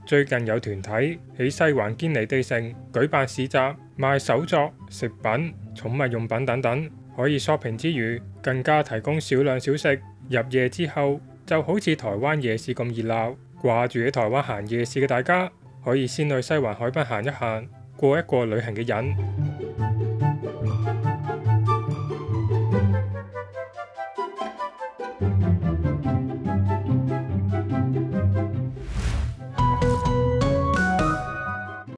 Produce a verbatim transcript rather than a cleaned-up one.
最近有團體喺西環堅尼地城舉辦市集，賣手作、食品、寵物用品等等，可以 shopping 之餘，更加提供少量小食。入夜之後，就好似台灣夜市咁熱鬧。掛住喺台灣行夜市嘅大家，可以先去西環海濱行一行，過一過旅行嘅癮。